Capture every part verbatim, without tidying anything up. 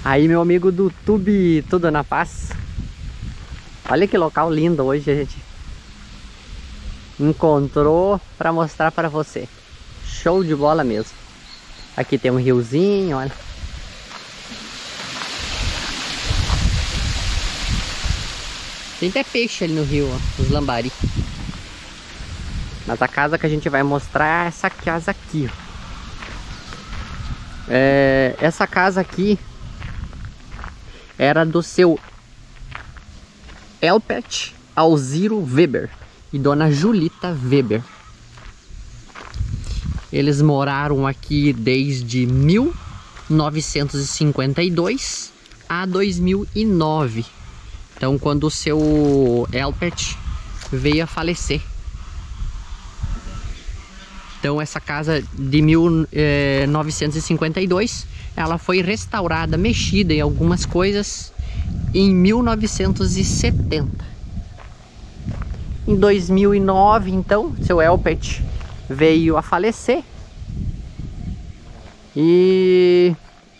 Aí, meu amigo do YouTube, tudo na paz? Olha que local lindo hoje a gente encontrou para mostrar para você. Show de bola mesmo. Aqui tem um riozinho, olha. Tem até peixe ali no rio, ó, os lambari. Mas a casa que a gente vai mostrar é essa casa aqui, ó. É, essa casa aqui era do seu Elpert Alziro Weber e dona Julita Weber. Eles moraram aqui desde mil novecentos e cinquenta e dois a dois mil e nove. Então, quando o seu Elpert veio a falecer. Então, essa casa de mil novecentos e cinquenta e dois, ela foi restaurada, mexida em algumas coisas em mil novecentos e setenta. Em dois mil e nove, então, seu Elpert veio a falecer. E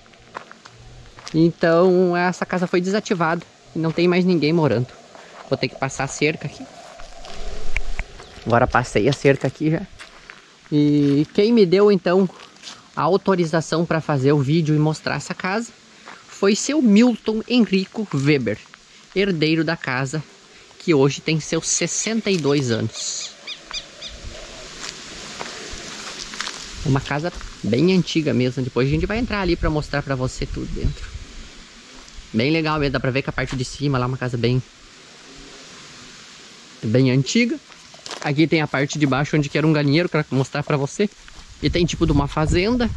então essa casa foi desativada e não tem mais ninguém morando. Vou ter que passar a cerca aqui. Agora passei a cerca aqui já. E quem me deu então a autorização para fazer o vídeo e mostrar essa casa foi seu Milton Henrico Weber, herdeiro da casa, que hoje tem seus sessenta e dois anos. Uma casa bem antiga mesmo. Depois a gente vai entrar ali para mostrar para você tudo dentro. Bem legal mesmo, dá pra ver que a parte de cima lá é uma casa bem bem antiga. Aqui tem a parte de baixo onde que era um galinheiro, para mostrar pra você. E tem tipo de uma fazenda.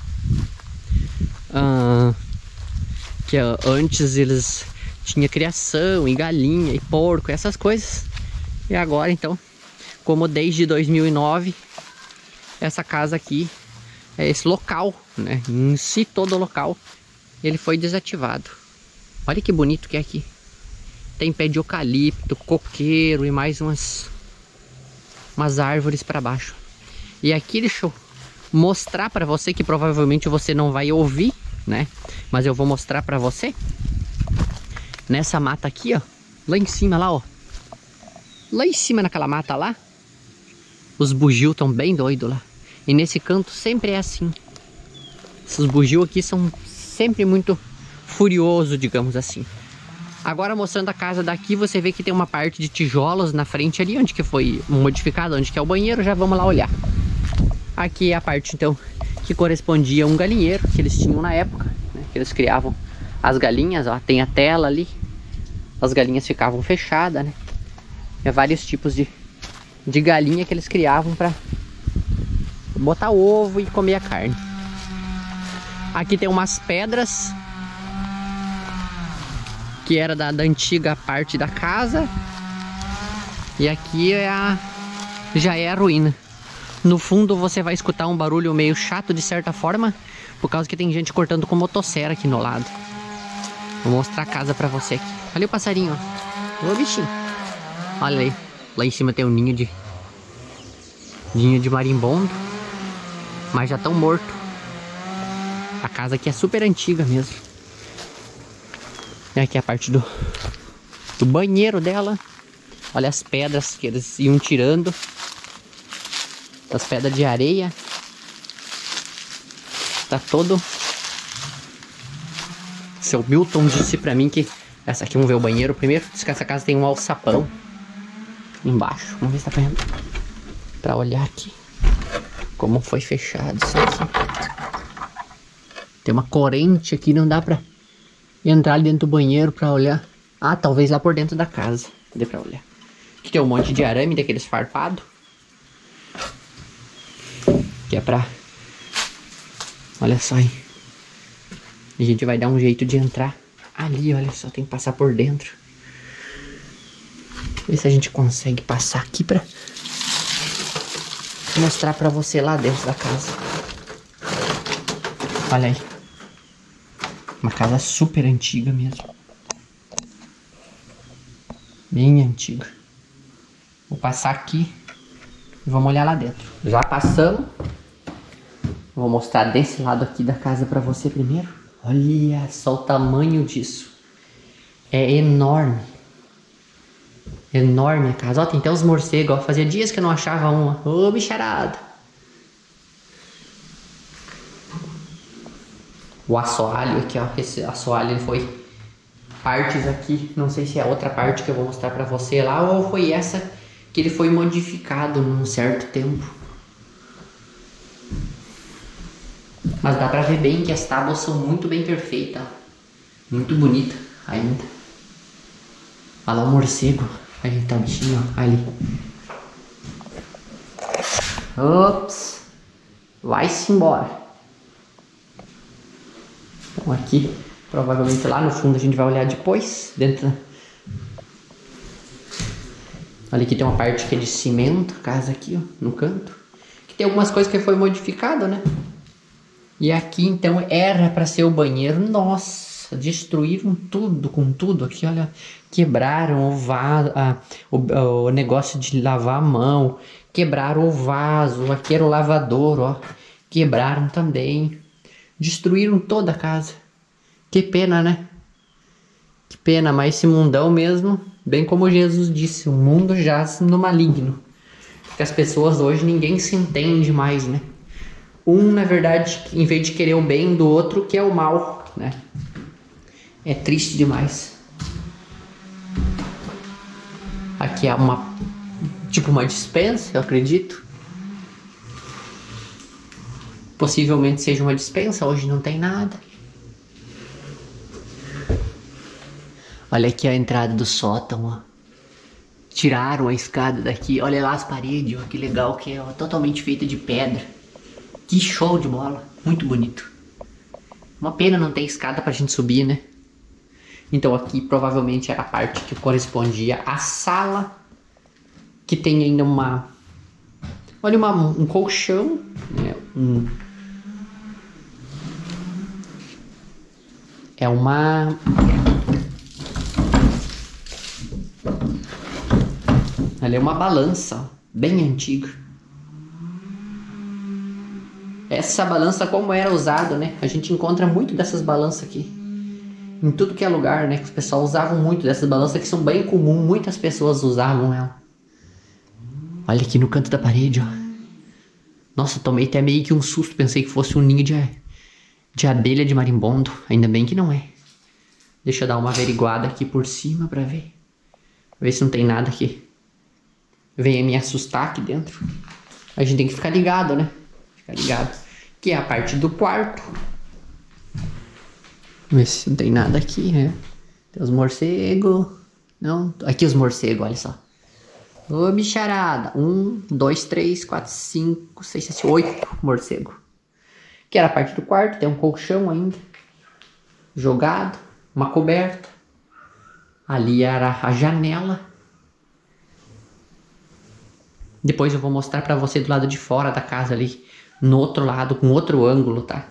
Ah, que antes eles tinham criação e galinha e porco, essas coisas. E agora então, como desde dois mil e nove, essa casa aqui, é esse local, né? Em si todo o local, ele foi desativado. Olha que bonito que é aqui. Tem pé de eucalipto, coqueiro e mais umas umas árvores para baixo. E aqui deixa eu mostrar para você, que provavelmente você não vai ouvir, né? Mas eu vou mostrar para você. Nessa mata aqui, ó, lá em cima lá, ó. Lá em cima naquela mata lá, os bugios estão bem doidos lá. E nesse canto sempre é assim. Esses bugios aqui são sempre muito furiosos, digamos assim. Agora, mostrando a casa daqui, você vê que tem uma parte de tijolos na frente ali, onde que foi modificado, onde que é o banheiro. Já vamos lá olhar. Aqui é a parte, então, que correspondia a um galinheiro que eles tinham na época, né? Que eles criavam as galinhas, ó. Tem a tela ali. As galinhas ficavam fechadas, né? É vários tipos de, de galinha que eles criavam para botar ovo e comer a carne. Aqui tem umas pedras que era da, da antiga parte da casa. E aqui é a, já é a ruína. No fundo você vai escutar um barulho meio chato de certa forma, por causa que tem gente cortando com motosserra aqui no lado. Vou mostrar a casa pra você aqui. Olha o passarinho, ó. Ô bichinho. Olha aí. Lá em cima tem um ninho de ninho de marimbondo, mas já estão mortos. A casa aqui é super antiga mesmo. E aqui é a parte do, do banheiro dela. Olha as pedras que eles iam tirando. As pedras de areia. Tá todo... Seu Milton disse pra mim que... Essa aqui, vamos ver o banheiro primeiro. Diz que essa casa tem um alçapão embaixo. Vamos ver se tá pra, pra olhar aqui como foi fechado isso aqui. Tem uma corrente aqui, não dá pra entrar ali dentro do banheiro pra olhar. Ah, talvez lá por dentro da casa dê pra olhar. Aqui tem um monte de arame daqueles farpados, que é pra... Olha só aí. A gente vai dar um jeito de entrar ali, olha só, tem que passar por dentro. Ver se a gente consegue passar aqui pra mostrar pra você lá dentro da casa. Olha aí. Uma casa super antiga mesmo. Bem antiga. Vou passar aqui e vamos olhar lá dentro. Já passamos. Vou mostrar desse lado aqui da casa pra você primeiro. Olha só o tamanho disso. É enorme. Enorme a casa. Ó, tem até os morcegos, ó. Fazia dias que eu não achava uma. Ô, bicharada. O assoalho aqui, ó. Esse assoalho ele foi partes aqui. Não sei se é outra parte que eu vou mostrar pra você lá ou foi essa que ele foi modificado num certo tempo. Mas dá pra ver bem que as tábuas são muito bem perfeitas. Muito bonita ainda. Olha lá o morcego. Aí tá o bichinho, ó. Ali. Ops. Vai-se embora. Então aqui, provavelmente lá no fundo a gente vai olhar depois. Dentro. Olha, aqui tem uma parte que é de cimento. Casa aqui, ó. No canto. Que tem algumas coisas que foi modificado, né? E aqui então era para ser o banheiro. Nossa, destruíram tudo com tudo aqui, olha. Quebraram o vaso, ah, o, o negócio de lavar a mão. Quebraram o vaso, aqui era o lavador, ó. Quebraram também. Destruíram toda a casa. Que pena, né? Que pena, mas esse mundão mesmo, bem como Jesus disse, o mundo jaz no maligno. Porque as pessoas hoje ninguém se entende mais, né? Um, na verdade, em vez de querer o bem do outro, que é o mal, né? É triste demais. Aqui é uma, tipo uma despensa, eu acredito. Possivelmente seja uma despensa, hoje não tem nada. Olha aqui a entrada do sótão, ó. Tiraram a escada daqui, olha lá as paredes, ó, que legal que é, ó, totalmente feita de pedra. Que show de bola, muito bonito. Uma pena não ter escada pra gente subir, né? Então aqui provavelmente era a parte que correspondia à sala. Que tem ainda uma... Olha, uma, um colchão, né? Um... É uma... Ali é uma balança, ó, bem antiga. Essa balança como era usada, né? A gente encontra muito dessas balanças aqui. Em tudo que é lugar, né? Que os pessoal usavam muito dessas balanças que são bem comuns. Muitas pessoas usavam ela. Olha aqui no canto da parede, ó. Nossa, tomei até meio que um susto. Pensei que fosse um ninho de, de abelha de marimbondo. Ainda bem que não é. Deixa eu dar uma averiguada aqui por cima pra ver. Ver se não tem nada aqui. Venha me assustar aqui dentro. A gente tem que ficar ligado, né? Ficar ligado. Que é a parte do quarto. Ver se não tem nada aqui, né? Tem os morcegos. Não, aqui os morcegos, olha só. Ô, bicharada. Um, dois, três, quatro, cinco, seis, sete, oito morcegos. Que era a parte do quarto. Tem um colchão ainda. Jogado. Uma coberta. Ali era a janela. Depois eu vou mostrar pra você do lado de fora da casa ali. No outro lado, com outro ângulo, tá?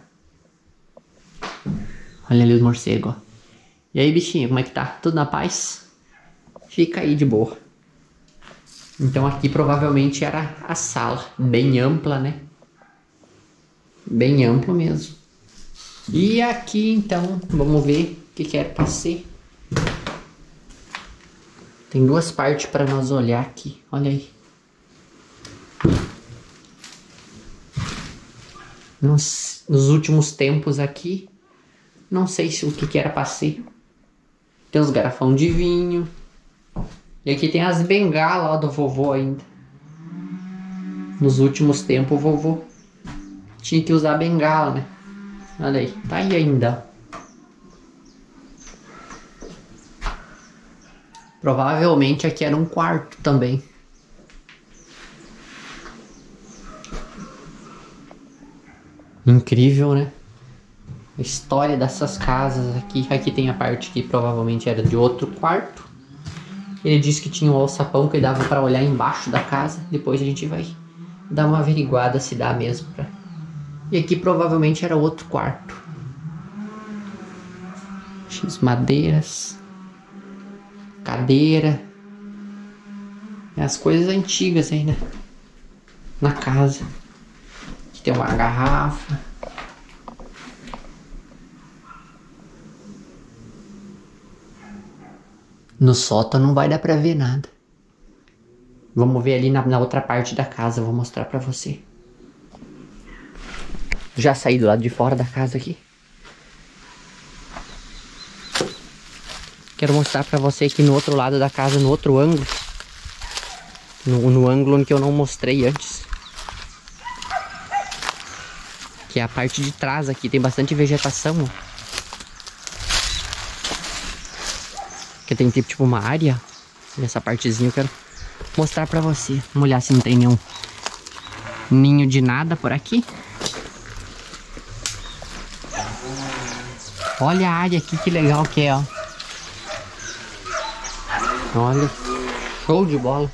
Olha ali o morcego, ó. E aí, bichinho, como é que tá? Tudo na paz? Fica aí de boa. Então aqui provavelmente era a sala. Bem ampla, né? Bem amplo mesmo. E aqui, então, vamos ver o que que era pra ser. Tem duas partes para nós olhar aqui. Olha aí. Nos, nos últimos tempos aqui, não sei se o que, que era pra ser. Tem uns garrafão de vinho. E aqui tem as bengalas, ó, do vovô ainda. Nos últimos tempos o vovô tinha que usar bengala, né? Olha aí, tá aí ainda. Provavelmente aqui era um quarto também. Incrível, né? A história dessas casas aqui. Aqui tem a parte que provavelmente era de outro quarto. Ele disse que tinha um alçapão que dava para olhar embaixo da casa. Depois a gente vai dar uma averiguada se dá mesmo pra... E aqui provavelmente era outro quarto. As madeiras. Cadeira. As coisas antigas aí, né? Na casa. Aqui tem uma garrafa. No sótão não vai dar pra ver nada. Vamos ver ali na, na outra parte da casa, eu vou mostrar pra você. Já saí do lado de fora da casa aqui. Quero mostrar pra você aqui no outro lado da casa, no outro ângulo. No, no ângulo que eu não mostrei antes. Que é a parte de trás aqui, tem bastante vegetação, ó. Que tem tipo, tipo uma área. Nessa partezinha eu quero mostrar pra você. Vamos olhar se não tem nenhum ninho de nada por aqui. Olha a área aqui, que legal que é, ó. Olha, show de bola.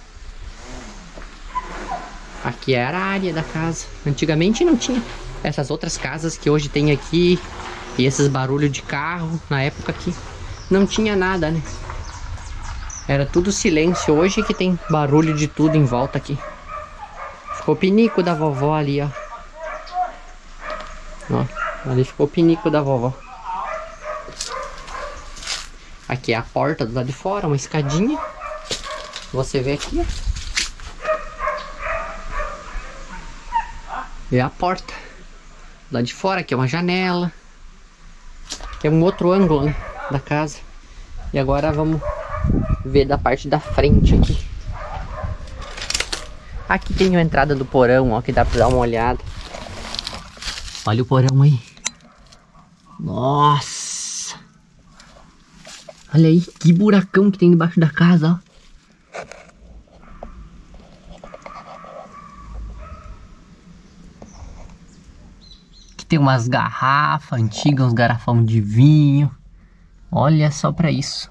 Aqui era a área da casa. Antigamente não tinha essas outras casas que hoje tem aqui. E esses barulhos de carro. Na época aqui não tinha nada, né? Era tudo silêncio. Hoje que tem barulho de tudo em volta aqui. Ficou o pinico da vovó ali, ó. Ó, ali ficou o pinico da vovó. Aqui é a porta do lado de fora, uma escadinha. Você vê aqui, ó. É a porta. Lá de fora, aqui é uma janela. Aqui é um outro ângulo, né, da casa. E agora vamos ver da parte da frente aqui. Aqui tem a entrada do porão, ó, que dá pra dar uma olhada. Olha o porão aí. Nossa! Olha aí, que buracão que tem debaixo da casa, ó. Aqui tem umas garrafas antigas, uns garrafão de vinho. Olha só pra isso.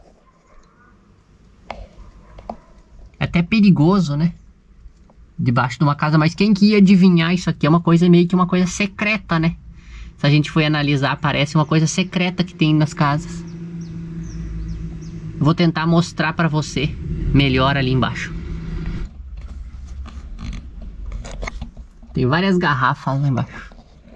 É até perigoso, né? Debaixo de uma casa, mas quem que ia adivinhar isso aqui? É uma coisa meio que uma coisa secreta, né? Se a gente for analisar, parece uma coisa secreta que tem nas casas. Vou tentar mostrar pra você melhor ali embaixo. Tem várias garrafas lá embaixo.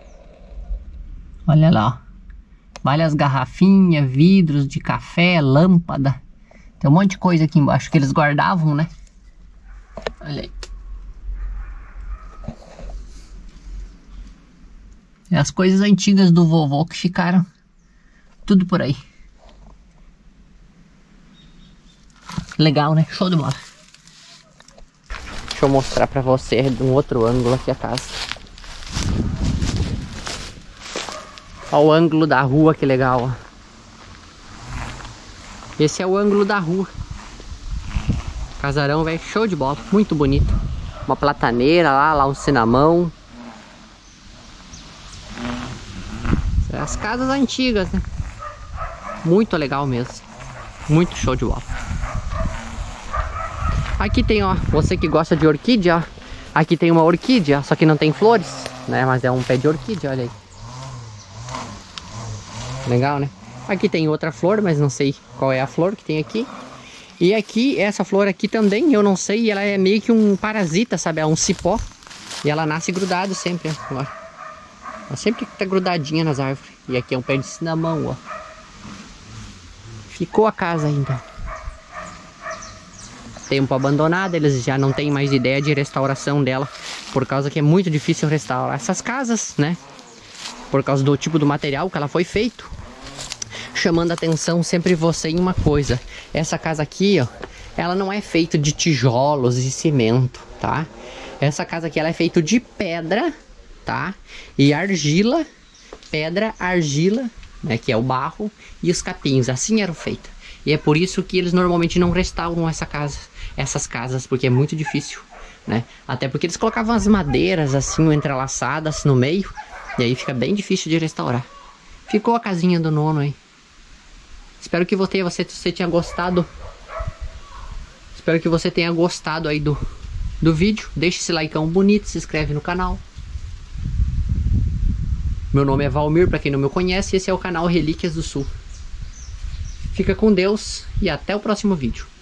Olha lá, ó. Várias garrafinhas, vidros de café, lâmpada. Tem um monte de coisa aqui embaixo que eles guardavam, né? Olha aí. É as coisas antigas do vovô que ficaram tudo por aí. Legal, né? Show de bola. Deixa eu mostrar pra você de um outro ângulo aqui a casa. Olha o ângulo da rua, que legal, ó. Esse é o ângulo da rua. Casarão, velho, show de bola. Muito bonito. Uma plataneira lá, lá um cinamão. As casas antigas, né? Muito legal mesmo. Muito show de bola. Aqui tem, ó, você que gosta de orquídea, ó. Aqui tem uma orquídea, só que não tem flores, né? Mas é um pé de orquídea, olha aí. Legal, né? Aqui tem outra flor, mas não sei qual é a flor que tem aqui. E aqui, essa flor aqui também, eu não sei, ela é meio que um parasita, sabe? É um cipó. E ela nasce grudado sempre, ó. Ela sempre tá grudadinha nas árvores. E aqui é um pé de cinamão, ó. Ficou a casa ainda. Tempo abandonado, eles já não têm mais ideia de restauração dela, por causa que é muito difícil restaurar essas casas, né? Por causa do tipo do material que ela foi feito. Chamando a atenção sempre você em uma coisa. Essa casa aqui, ó, ela não é feita de tijolos e cimento, tá? Essa casa aqui, ela é feita de pedra, tá? E argila, pedra, argila, né? Que é o barro, e os capins, assim eram feitas. E é por isso que eles normalmente não restauram essa casa, essas casas, porque é muito difícil, né? Até porque eles colocavam as madeiras assim, entrelaçadas no meio, e aí fica bem difícil de restaurar. Ficou a casinha do nono aí. Espero que você, você, você tenha gostado. Espero que você tenha gostado aí do, do vídeo. Deixa esse likeão bonito, se inscreve no canal. Meu nome é Valmir, para quem não me conhece, esse é o canal Relíquias do Sul. Fica com Deus e até o próximo vídeo.